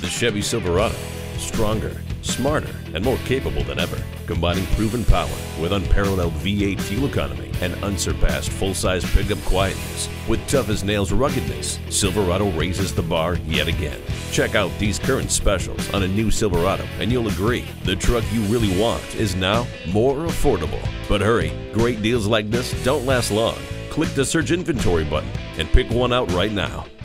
The Chevy Silverado, stronger, smarter, and more capable than ever, combining proven power with unparalleled V8 fuel economy and unsurpassed full-size pickup quietness. With tough-as-nails ruggedness, Silverado raises the bar yet again. Check out these current specials on a new Silverado and you'll agree the truck you really want is now more affordable. But hurry, great deals like this don't last long. Click the Search Inventory button and pick one out right now.